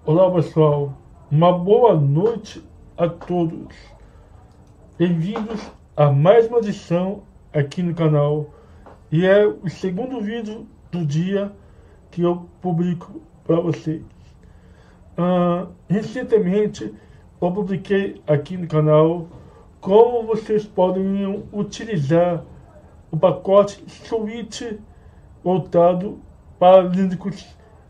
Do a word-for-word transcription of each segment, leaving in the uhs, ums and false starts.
Olá pessoal, uma boa noite a todos. Bem-vindos a mais uma edição aqui no canal. E é o segundo vídeo do dia que eu publico para vocês. Uh, recentemente eu publiquei aqui no canal como vocês podem utilizar o pacote Switch voltado para Linux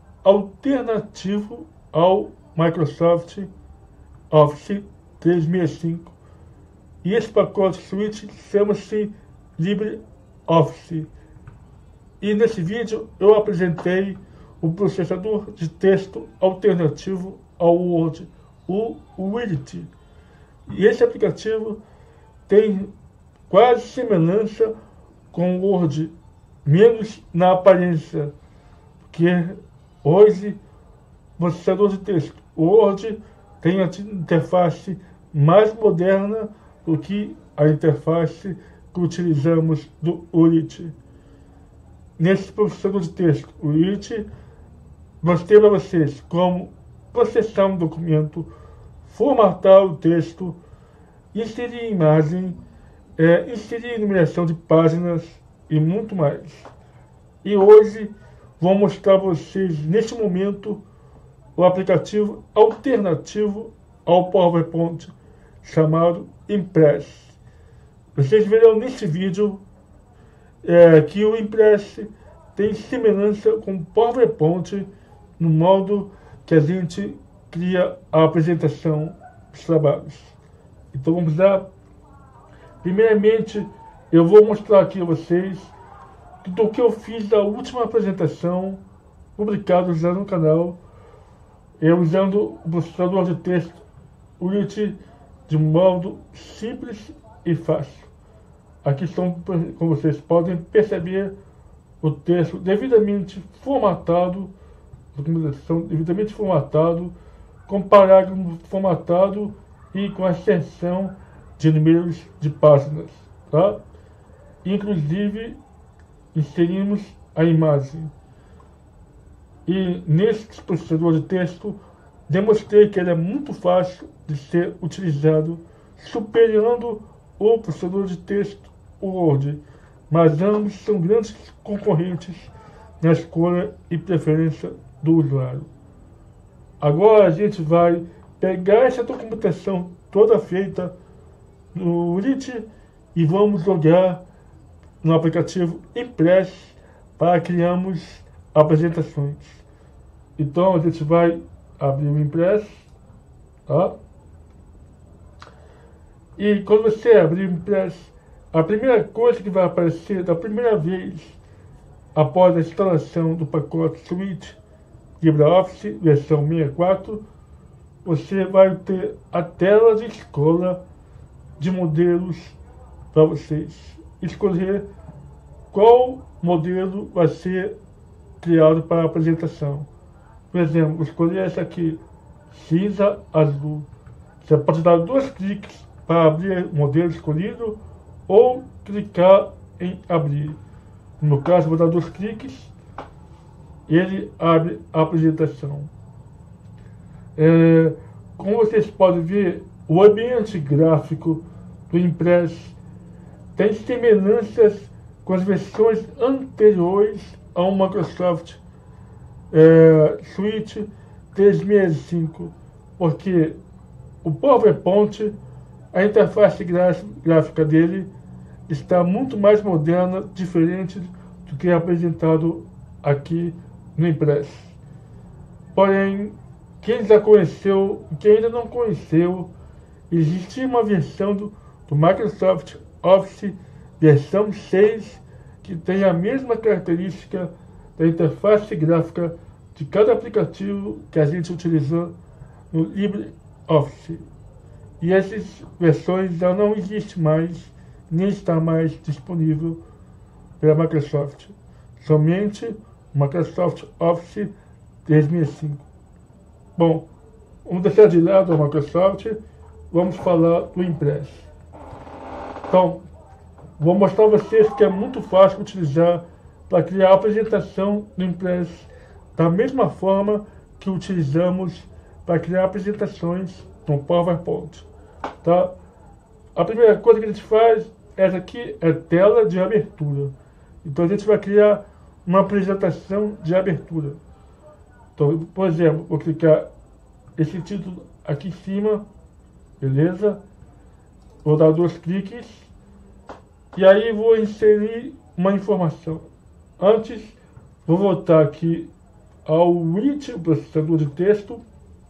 alternativo ao Microsoft Office trezentos e sessenta e cinco. E esse pacote Switch chama-se LibreOffice. E nesse vídeo eu apresentei o processador de texto alternativo ao Word, o Word. E esse aplicativo tem quase semelhança com o Word, menos na aparência, porque hoje o processador de texto Word tem a interface mais moderna do que a interface que utilizamos do Word. Nesse processador de texto Word, mostrei para vocês como processar um documento, formatar o texto, inserir imagem, é, inserir numeração de páginas e muito mais. E hoje vou mostrar para vocês, neste momento, o aplicativo alternativo ao PowerPoint, chamado Impress. Vocês verão neste vídeo é, que o Impress tem semelhança com o PowerPoint no modo que a gente cria a apresentação dos trabalhos. Então vamos lá. Primeiramente, eu vou mostrar aqui a vocês do que eu fiz da última apresentação publicada já no canal, eu usando o processador de texto Word de modo simples e fácil. Aqui estão, como vocês podem perceber, o texto devidamente formatado, documentação devidamente formatado, com parágrafo formatado e com a extensão de números de páginas, tá? Inclusive inserimos a imagem. E nesse processador de texto demonstrei que ele é muito fácil de ser utilizado, superando o processador de texto Word, mas ambos são grandes concorrentes na escolha e preferência do usuário. Agora a gente vai pegar essa documentação toda feita no Word e vamos jogar no aplicativo Impress para criarmos apresentações. Então a gente vai abrir o Impress, tá? E quando você abrir o Impress, a primeira coisa que vai aparecer da primeira vez após a instalação do pacote Switch LibreOffice versão sessenta e quatro, você vai ter a tela de escolha de modelos para vocês escolher qual modelo vai ser criado para a apresentação. Por exemplo, vou escolher essa aqui, cinza azul. Você pode dar dois cliques para abrir o modelo escolhido ou clicar em abrir. No meu caso, vou dar dois cliques e ele abre a apresentação. É, como vocês podem ver, o ambiente gráfico do Impress tem semelhanças com as versões anteriores ao Microsoft é, Switch trezentos e sessenta e cinco, porque o PowerPoint, a interface gráfica dele está muito mais moderna, diferente do que é apresentado aqui no Impress. Porém, quem já conheceu, quem ainda não conheceu, existe uma versão do, do Microsoft Office versão seis que tem a mesma característica da interface gráfica de cada aplicativo que a gente utilizou no LibreOffice. E essas versões já não existem mais, nem está mais disponível pela Microsoft. Somente o Microsoft Office trezentos e sessenta e cinco. Bom, vamos deixar de lado a Microsoft, vamos falar do Impress. Então, vou mostrar a vocês que é muito fácil utilizar para criar a apresentação do Impress da mesma forma que utilizamos para criar apresentações no PowerPoint, tá? A primeira coisa que a gente faz, essa aqui é tela de abertura. Então a gente vai criar uma apresentação de abertura. Então, por exemplo, vou clicar esse título aqui em cima, beleza? Vou dar dois cliques e aí vou inserir uma informação. Antes, vou voltar aqui ao Word, o processador de texto.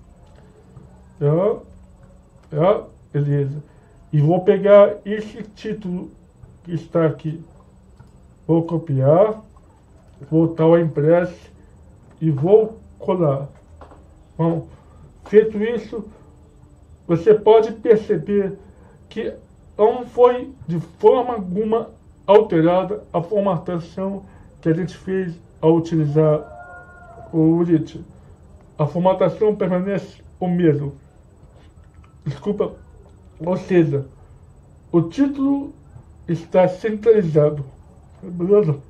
É, é, beleza. E vou pegar esse título que está aqui. Vou copiar, voltar ao Impress e vou colar. Bom, feito isso, você pode perceber que não foi de forma alguma alterada a formatação que a gente fez ao utilizar o Word. A formatação permanece o mesmo. Desculpa. Ou seja, o título está centralizado. Beleza?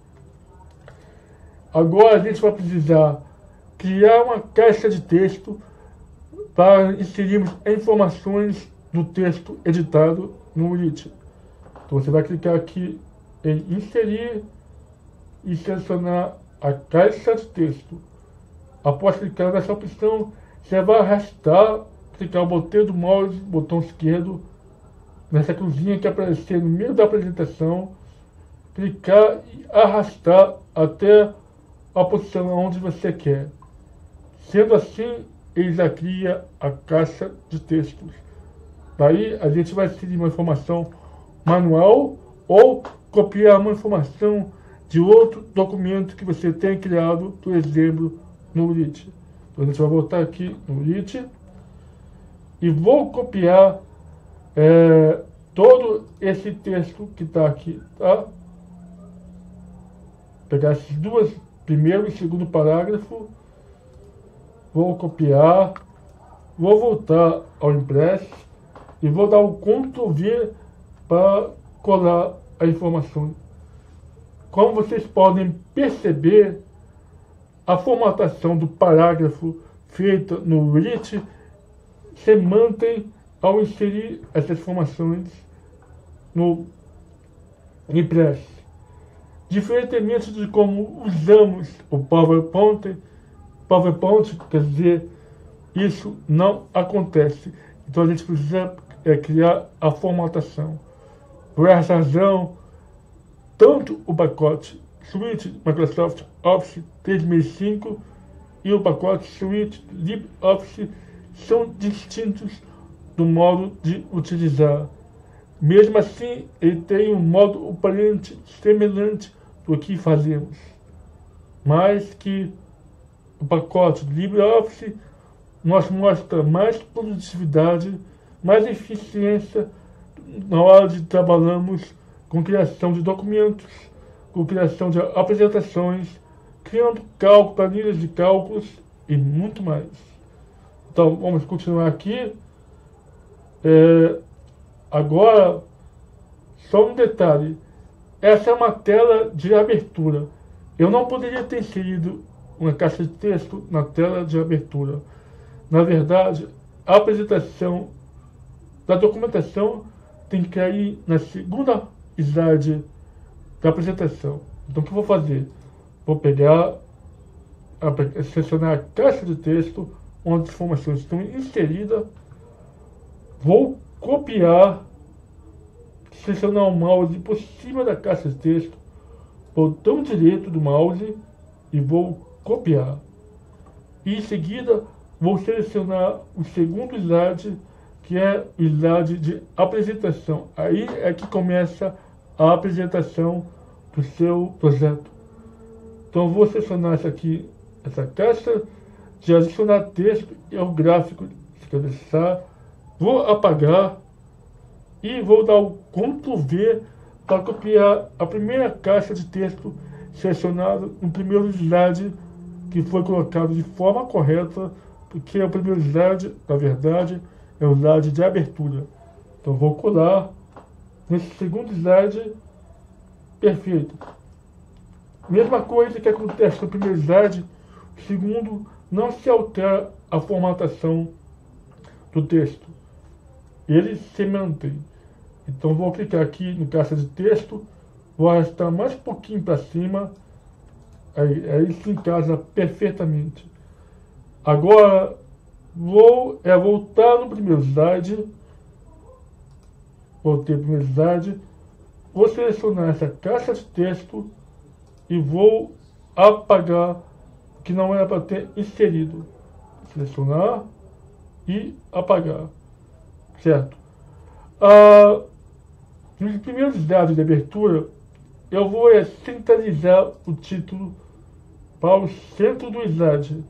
Agora a gente vai precisar criar uma caixa de texto para inserirmos informações do texto editado no Word. Então você vai clicar aqui em inserir e selecionar a caixa de texto. Após clicar nessa opção, você vai arrastar, clicar o botão do mouse, botão esquerdo, nessa cruzinha que aparecer no meio da apresentação, clicar e arrastar até a posição onde você quer. Sendo assim, ele já cria a caixa de textos. Daí a gente vai inserir uma informação manual ou copiar uma informação de outro documento que você tenha criado, por exemplo, no Word. Então a gente vai voltar aqui no Word e vou copiar é, todo esse texto que está aqui, tá? Pegar esses dois, primeiro e segundo parágrafo, vou copiar, vou voltar ao Impress e vou dar o control V para colar a informação. Como vocês podem perceber, a formatação do parágrafo feita no Word se mantém ao inserir essas informações no Impress. Diferentemente de como usamos o PowerPoint, PowerPoint, quer dizer, isso não acontece. Então a gente precisa é, criar a formatação. Por essa razão, tanto o pacote Suite Microsoft Office três mil e cinco e o pacote Suite LibreOffice são distintos do modo de utilizar. Mesmo assim, ele tem um modo aparente semelhante do que fazemos, mas que o pacote LibreOffice nos mostra mais produtividade, mais eficiência na hora de trabalharmos com criação de documentos, com criação de apresentações, criando cálculo, planilhas de cálculos e muito mais. Então, vamos continuar aqui. É, agora, só um detalhe. Essa é uma tela de abertura. Eu não poderia ter inserido uma caixa de texto na tela de abertura. Na verdade, a apresentação da documentação tem que cair na segunda slide da apresentação. Então, o que eu vou fazer? Vou pegar, a, selecionar a caixa de texto onde as informações estão inseridas, vou copiar, selecionar o mouse por cima da caixa de texto, botão direito do mouse e vou copiar. E em seguida, vou selecionar o segundo slide, que é o slide de apresentação. Aí é que começa a apresentação do seu projeto. Então vou selecionar essa aqui, essa caixa de adicionar texto e o gráfico de cabeçar. Vou apagar e vou dar o control V para copiar a primeira caixa de texto selecionada no primeiro slide que foi colocado de forma correta, porque o primeiro slide, na verdade, é o slide de abertura. Então vou colar nesse segundo slide. Perfeito. Mesma coisa que acontece no primeiro slide, o segundo não se altera a formatação do texto. Ele se mantém. Então vou clicar aqui no caixa de texto, vou arrastar mais um pouquinho para cima, aí, aí se encaixa perfeitamente. Agora vou é, voltar no primeiro slide, voltei para o primeiro slide, vou selecionar essa caixa de texto e vou apagar o que não era para ter inserido. Selecionar e apagar, certo? Ah, nos primeiros dados de abertura, eu vou é, centralizar o título para o centro do slide,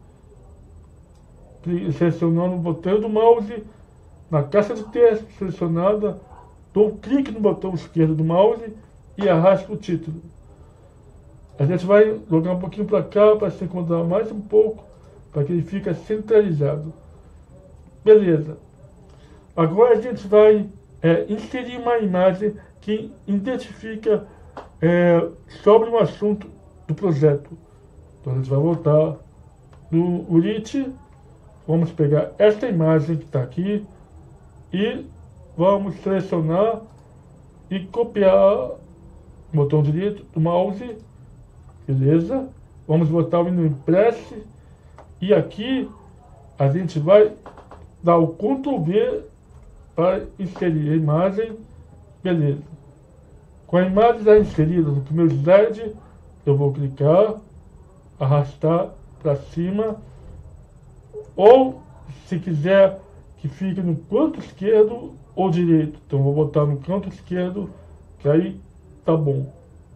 selecionando o botão do mouse na caixa de texto selecionada, dou um clique no botão esquerdo do mouse e arrasto o título. A gente vai jogar um pouquinho para cá para se encontrar mais um pouco, para que ele fique centralizado. Beleza. Agora a gente vai é, inserir uma imagem que identifica é, sobre um assunto do projeto. Então a gente vai voltar no Unity, vamos pegar esta imagem que está aqui e vamos selecionar e copiar, botão direito do mouse, beleza? Vamos botar o Impress e aqui a gente vai dar o control V para inserir a imagem, beleza. Com a imagem já inserida no primeiro slide, eu vou clicar, arrastar para cima, ou se quiser que fique no canto esquerdo ou direito, então vou botar no canto esquerdo, que aí tá bom.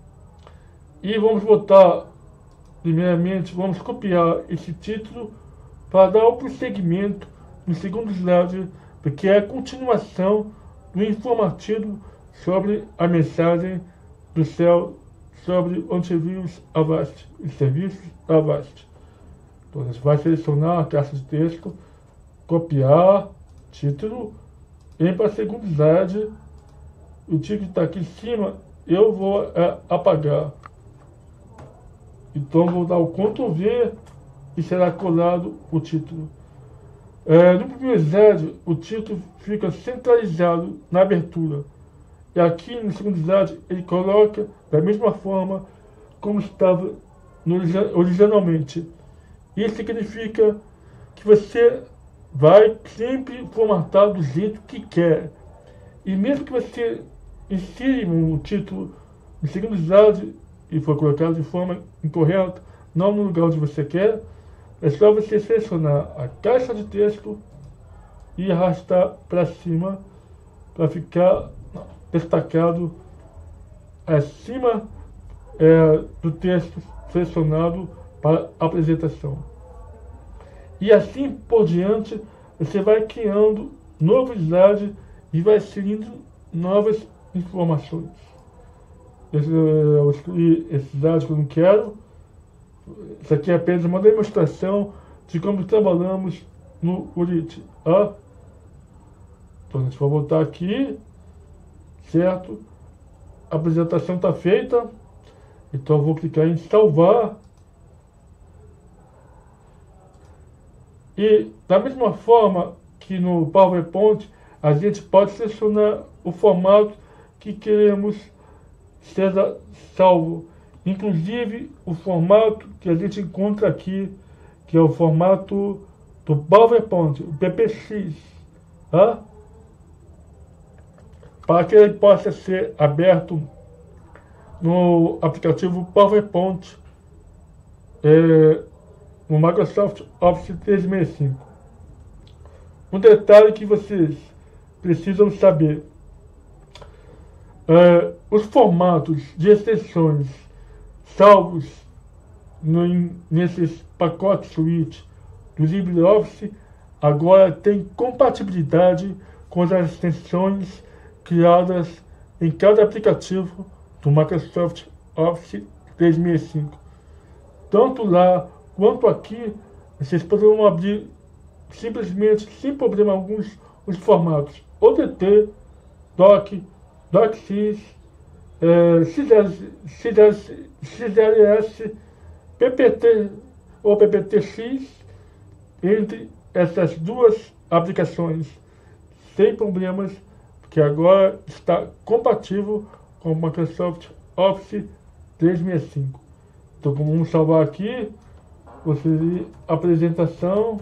E vamos botar, primeiramente, vamos copiar esse título para dar o prosseguimento no segundo slide, porque é a continuação do informativo sobre a mensagem do céu sobre o antivírus Avast, os serviços da Avast. Então, a gente vai selecionar a caixa de texto, copiar, título, vem para o segundo slide, o título está aqui em cima, eu vou é, apagar. Então, vou dar o control V e será colado o título. É, no primeiro slide, o título fica centralizado na abertura. E aqui no segundo slide, ele coloca da mesma forma como estava no, originalmente. Isso significa que você vai sempre formatar do jeito que quer. E mesmo que você insira um título no segundo slide e for colocado de forma incorreta, não no lugar onde você quer, é só você selecionar a caixa de texto e arrastar para cima para ficar destacado acima é, do texto selecionado para apresentação. E assim por diante, você vai criando novo slide e vai inserindo novas informações. Esse, eu escolhi esse slide que eu não quero. Isso aqui é apenas uma demonstração de como trabalhamos no Unity. Ah? Então a gente vai voltar aqui, certo? A apresentação está feita, então eu vou clicar em salvar. E da mesma forma que no PowerPoint, a gente pode selecionar o formato que queremos seja salvo. Inclusive o formato que a gente encontra aqui, que é o formato do PowerPoint, o P P X, tá? Para que ele possa ser aberto no aplicativo PowerPoint, é, no Microsoft Office trezentos e sessenta e cinco. Um detalhe que vocês precisam saber: é, os formatos de extensões salvos no, nesses pacotes suite do LibreOffice agora tem compatibilidade com as extensões criadas em cada aplicativo do Microsoft Office trezentos e sessenta e cinco. Tanto lá quanto aqui, vocês poderão abrir simplesmente, sem problema algum, os formatos O D T, Doc, DocX, é, X L S, P P T ou P P T X, entre essas duas aplicações sem problemas, porque agora está compatível com o Microsoft Office trezentos e sessenta e cinco. Então, como vamos salvar aqui, você ir apresentação,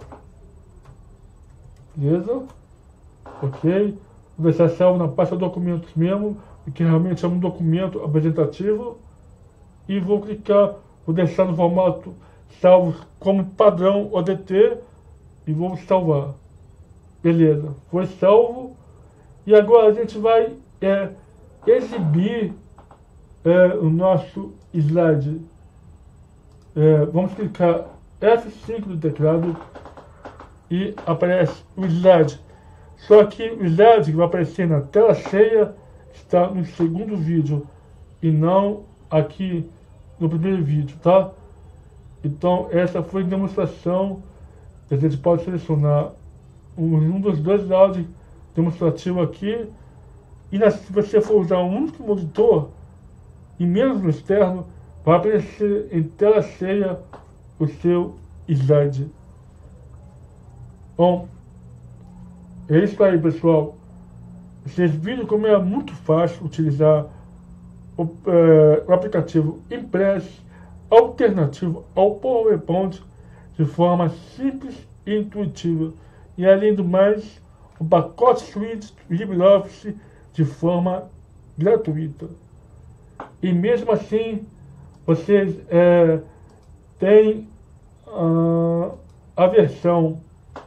beleza? Ok? Vou deixar salvo na pasta documentos mesmo, que realmente é um documento apresentativo, e vou clicar, vou deixar no formato salvo como padrão O D T e vou salvar. Beleza, foi salvo. E agora a gente vai é, exibir é, o nosso slide. É, vamos clicar F cinco do teclado e aparece o slide. Só que o slide que vai aparecer na tela cheia está no segundo vídeo e não aqui no primeiro vídeo, tá? Então essa foi a demonstração. A gente pode selecionar um dos dois áudios demonstrativo aqui, e na, se você for usar um único monitor e menos no externo, vai aparecer em tela cheia o seu slide. Bom, é isso aí, pessoal. Vocês viram como é muito fácil utilizar o, é, o aplicativo Impress alternativo ao PowerPoint de forma simples e intuitiva. E além do mais, o pacote Suite LibreOffice de forma gratuita. E mesmo assim, vocês é, têm uh, a versão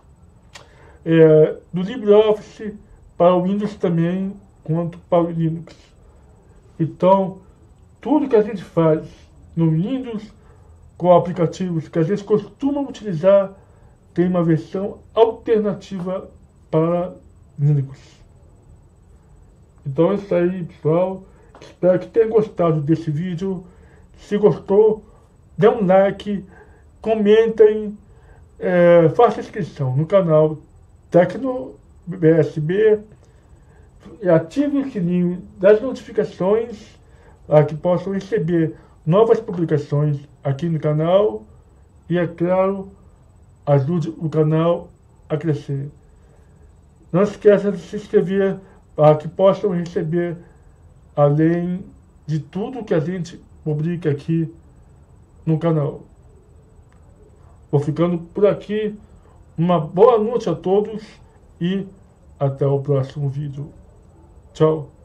é, do LibreOffice para o Windows também, quanto para o Linux. Então, tudo que a gente faz no Windows, com aplicativos que a gente costuma utilizar, tem uma versão alternativa para Linux. Então é isso aí, pessoal. Espero que tenham gostado desse vídeo. Se gostou, dê um like, comentem, é, faça inscrição no canal Tecno B S B e ative o sininho das notificações para que possam receber novas publicações aqui no canal e, é claro, ajude o canal a crescer. Não esqueça de se inscrever para que possam receber, além de tudo que a gente publica aqui no canal. Vou ficando por aqui. Uma boa noite a todos e até o próximo vídeo. Tchau.